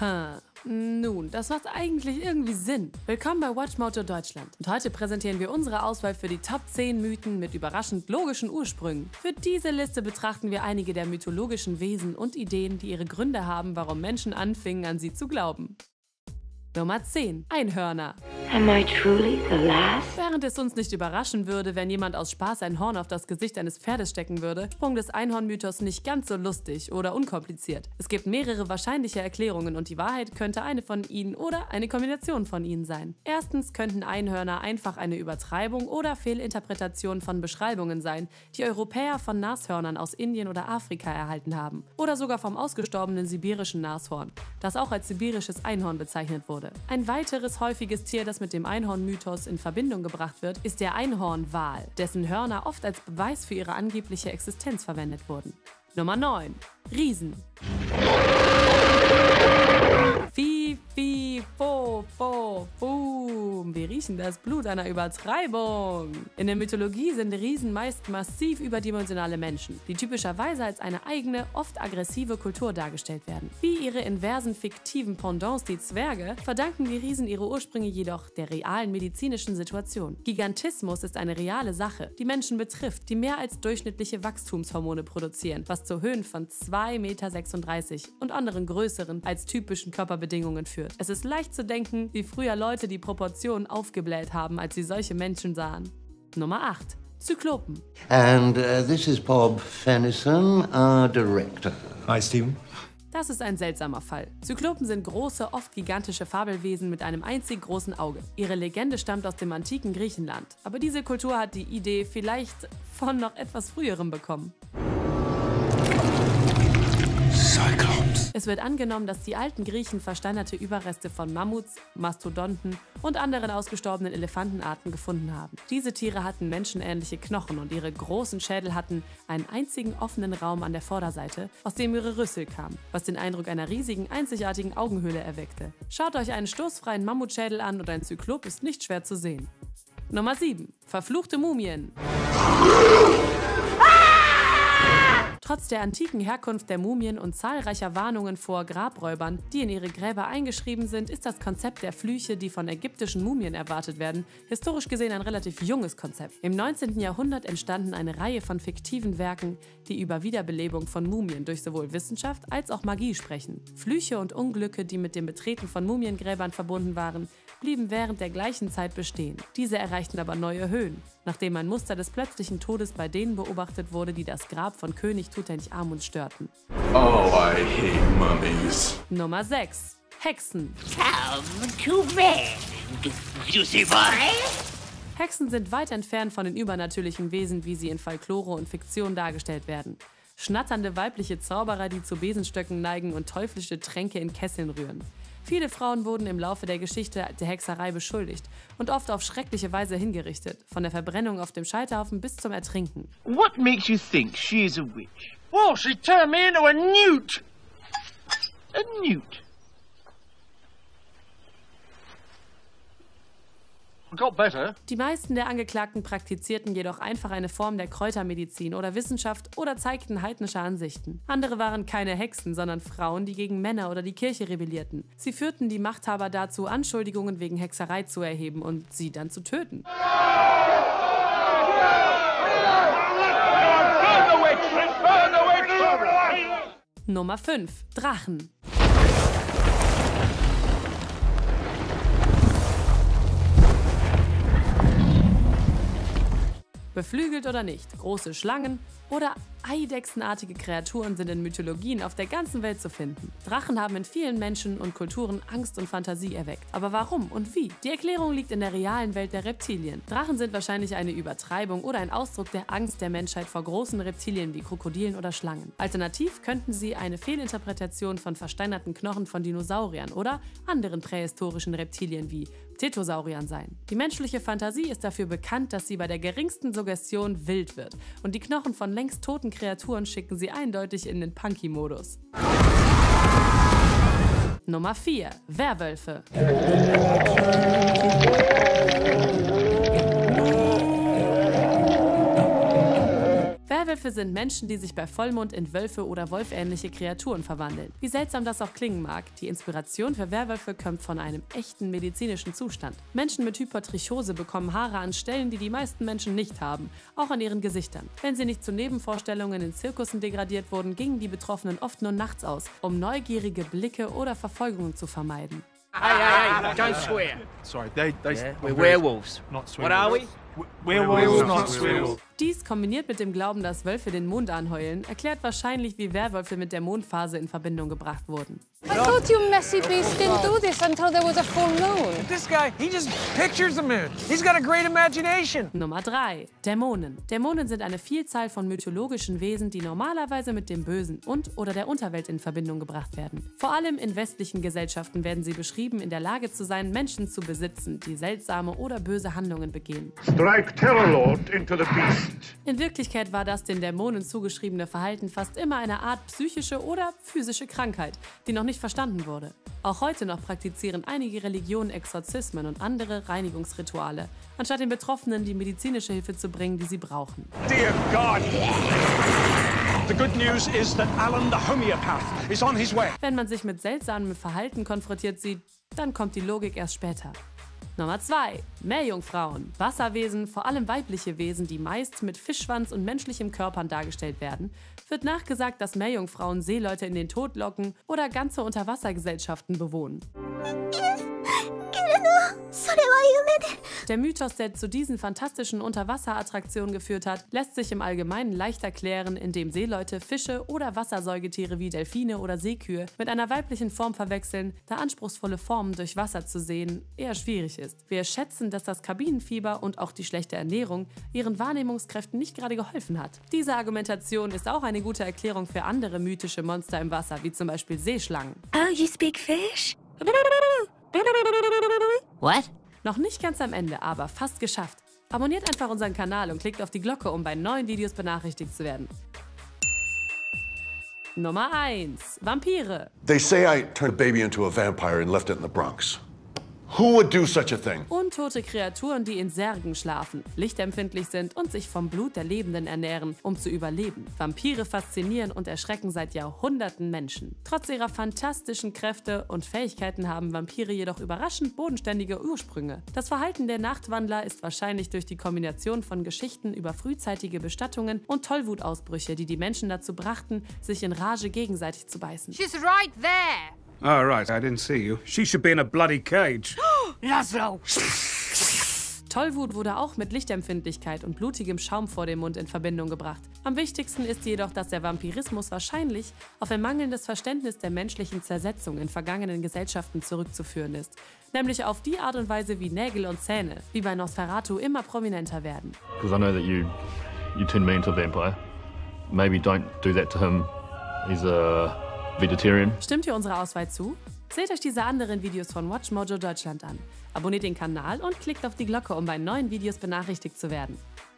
Nun, das macht eigentlich irgendwie Sinn. Willkommen bei WatchMojo Deutschland. Und heute präsentieren wir unsere Auswahl für die Top 10 Mythen mit überraschend logischen Ursprüngen. Für diese Liste betrachten wir einige der mythologischen Wesen und Ideen, die ihre Gründe haben, warum Menschen anfingen, an sie zu glauben. Nummer 10. Einhörner. Am I truly the last? Während es uns nicht überraschen würde, wenn jemand aus Spaß ein Horn auf das Gesicht eines Pferdes stecken würde, Sprung des Einhornmythos nicht ganz so lustig oder unkompliziert. Es gibt mehrere wahrscheinliche Erklärungen und die Wahrheit könnte eine von ihnen oder eine Kombination von ihnen sein. Erstens könnten Einhörner einfach eine Übertreibung oder Fehlinterpretation von Beschreibungen sein, die Europäer von Nashörnern aus Indien oder Afrika erhalten haben. Oder sogar vom ausgestorbenen sibirischen Nashorn, das auch als sibirisches Einhorn bezeichnet wurde. Ein weiteres häufiges Tier, das mit dem Einhornmythos in Verbindung gebracht wird, ist der Einhornwal, dessen Hörner oft als Beweis für ihre angebliche Existenz verwendet wurden. Nummer 9. Riesen. Fi, fi, fo, fo, boom. Wir riechen das Blut einer Übertreibung. In der Mythologie sind Riesen meist massiv überdimensionale Menschen, die typischerweise als eine eigene, oft aggressive Kultur dargestellt werden. Wie ihre inversen fiktiven Pendants, die Zwerge, verdanken die Riesen ihre Ursprünge jedoch der realen medizinischen Situation. Gigantismus ist eine reale Sache, die Menschen betrifft, die mehr als durchschnittliche Wachstumshormone produzieren, was zu Höhen von 2,36 Meter und anderen größeren als typischen Körperbedingungen führt. Es ist leicht zu denken, wie früher Leute die Proportionen aufgebläht haben, als sie solche Menschen sahen. Nummer 8. Zyklopen. And this is Bob Fennison, our director. Hi, Stephen. Das ist ein seltsamer Fall. Zyklopen sind große, oft gigantische Fabelwesen mit einem einzig großen Auge. Ihre Legende stammt aus dem antiken Griechenland, aber diese Kultur hat die Idee vielleicht von noch etwas früherem bekommen. Es wird angenommen, dass die alten Griechen versteinerte Überreste von Mammuts, Mastodonten und anderen ausgestorbenen Elefantenarten gefunden haben. Diese Tiere hatten menschenähnliche Knochen und ihre großen Schädel hatten einen einzigen offenen Raum an der Vorderseite, aus dem ihre Rüssel kamen, was den Eindruck einer riesigen, einzigartigen Augenhöhle erweckte. Schaut euch einen stoßfreien Mammutschädel an und ein Zyklop ist nicht schwer zu sehen. Nummer 7. Verfluchte Mumien. Trotz der antiken Herkunft der Mumien und zahlreicher Warnungen vor Grabräubern, die in ihre Gräber eingeschrieben sind, ist das Konzept der Flüche, die von ägyptischen Mumien erwartet werden, historisch gesehen ein relativ junges Konzept. Im 19. Jahrhundert entstanden eine Reihe von fiktiven Werken, die über Wiederbelebung von Mumien durch sowohl Wissenschaft als auch Magie sprechen. Flüche und Unglücke, die mit dem Betreten von Mumiengräbern verbunden waren, blieben während der gleichen Zeit bestehen. Diese erreichten aber neue Höhen, nachdem ein Muster des plötzlichen Todes bei denen beobachtet wurde, die das Grab von König Tutanchamun störten. Oh, I hate mummies. Nummer 6. Hexen. Come to bed, juicy boy. Hexen sind weit entfernt von den übernatürlichen Wesen, wie sie in Folklore und Fiktion dargestellt werden. Schnatternde weibliche Zauberer, die zu Besenstöcken neigen und teuflische Tränke in Kesseln rühren. Viele Frauen wurden im Laufe der Geschichte der Hexerei beschuldigt und oft auf schreckliche Weise hingerichtet, von der Verbrennung auf dem Scheiterhaufen bis zum Ertrinken. What makes you think she is a witch? Well, she turned me into a newt. A newt. Got better. Die meisten der Angeklagten praktizierten jedoch einfach eine Form der Kräutermedizin oder Wissenschaft oder zeigten heidnische Ansichten. Andere waren keine Hexen, sondern Frauen, die gegen Männer oder die Kirche rebellierten. Sie führten die Machthaber dazu, Anschuldigungen wegen Hexerei zu erheben und sie dann zu töten. Nummer 5. Drachen. Beflügelt oder nicht, große Schlangen oder eidechsenartige Kreaturen sind in Mythologien auf der ganzen Welt zu finden. Drachen haben in vielen Menschen und Kulturen Angst und Fantasie erweckt. Aber warum und wie? Die Erklärung liegt in der realen Welt der Reptilien. Drachen sind wahrscheinlich eine Übertreibung oder ein Ausdruck der Angst der Menschheit vor großen Reptilien wie Krokodilen oder Schlangen. Alternativ könnten sie eine Fehlinterpretation von versteinerten Knochen von Dinosauriern oder anderen prähistorischen Reptilien wie Tetosauriern sein. Die menschliche Fantasie ist dafür bekannt, dass sie bei der geringsten Suggestion wild wird und die Knochen von längst toten Kreaturen schicken sie eindeutig in den Punky-Modus. Nummer 4. Werwölfe. Werwölfe sind Menschen, die sich bei Vollmond in Wölfe oder wolfähnliche Kreaturen verwandeln. Wie seltsam das auch klingen mag, die Inspiration für Werwölfe kommt von einem echten medizinischen Zustand. Menschen mit Hypertrichose bekommen Haare an Stellen, die die meisten Menschen nicht haben, auch an ihren Gesichtern. Wenn sie nicht zu Nebenvorstellungen in Zirkussen degradiert wurden, gingen die Betroffenen oft nur nachts aus, um neugierige Blicke oder Verfolgungen zu vermeiden. Hey, don't swear. Sorry, We're werewolves. not What are we? Werewolves, not swears. Dies, kombiniert mit dem Glauben, dass Wölfe den Mond anheulen, erklärt wahrscheinlich, wie Werwölfe mit der Mondphase in Verbindung gebracht wurden. I thought you messy beasts didn't do this until there was a full moon. This guy, he just pictures the moon. He's got a great imagination. Nummer 3. Dämonen. Dämonen sind eine Vielzahl von mythologischen Wesen, die normalerweise mit dem Bösen und/oder der Unterwelt in Verbindung gebracht werden. Vor allem in westlichen Gesellschaften werden sie beschrieben, in der Lage zu sein, Menschen zu besitzen, die seltsame oder böse Handlungen begehen. Strike Terrorlord into the beast. In Wirklichkeit war das den Dämonen zugeschriebene Verhalten fast immer eine Art psychische oder physische Krankheit, die noch nicht verstanden wurde. Auch heute noch praktizieren einige Religionen Exorzismen und andere Reinigungsrituale, anstatt den Betroffenen die medizinische Hilfe zu bringen, die sie brauchen. Dear God. The good news is that Alan the homeopath is on his way. Wenn man sich mit seltsamem Verhalten konfrontiert sieht, dann kommt die Logik erst später. Nummer 2. Meerjungfrauen. Wasserwesen, vor allem weibliche Wesen, die meist mit Fischschwanz und menschlichem Körpern dargestellt werden, wird nachgesagt, dass Meerjungfrauen Seeleute in den Tod locken oder ganze Unterwassergesellschaften bewohnen. Der Mythos, der zu diesen fantastischen Unterwasserattraktionen geführt hat, lässt sich im Allgemeinen leicht erklären, indem Seeleute Fische oder Wassersäugetiere wie Delfine oder Seekühe mit einer weiblichen Form verwechseln, da anspruchsvolle Formen durch Wasser zu sehen eher schwierig ist. Wir schätzen, dass das Kabinenfieber und auch die schlechte Ernährung ihren Wahrnehmungskräften nicht gerade geholfen hat. Diese Argumentation ist auch eine gute Erklärung für andere mythische Monster im Wasser, wie zum Beispiel Seeschlangen. Oh, you speak fish? What? Noch nicht ganz am Ende, aber fast geschafft. Abonniert einfach unseren Kanal und klickt auf die Glocke, um bei neuen Videos benachrichtigt zu werden. Nummer 1. Vampire. They say I turned a baby into a vampire and left it in the Bronx. Who would do such a thing? Untote Kreaturen, die in Särgen schlafen, lichtempfindlich sind und sich vom Blut der Lebenden ernähren, um zu überleben. Vampire faszinieren und erschrecken seit Jahrhunderten Menschen. Trotz ihrer fantastischen Kräfte und Fähigkeiten haben Vampire jedoch überraschend bodenständige Ursprünge. Das Verhalten der Nachtwandler ist wahrscheinlich durch die Kombination von Geschichten über frühzeitige Bestattungen und Tollwutausbrüche, die die Menschen dazu brachten, sich in Rage gegenseitig zu beißen. She's right there. Oh, right, I didn't see you. She should be in a bloody cage. Laszlo. Tollwut wurde auch mit Lichtempfindlichkeit und blutigem Schaum vor dem Mund in Verbindung gebracht. Am wichtigsten ist jedoch, dass der Vampirismus wahrscheinlich auf ein mangelndes Verständnis der menschlichen Zersetzung in vergangenen Gesellschaften zurückzuführen ist. Nämlich auf die Art und Weise, wie Nägel und Zähne, wie bei Nosferatu, immer prominenter werden. Because I know that you turned me into a vampire. Maybe don't do that to him. He's a vegetarian. Stimmt ihr unserer Auswahl zu? Seht euch diese anderen Videos von WatchMojo Deutschland an. Abonniert den Kanal und klickt auf die Glocke, um bei neuen Videos benachrichtigt zu werden.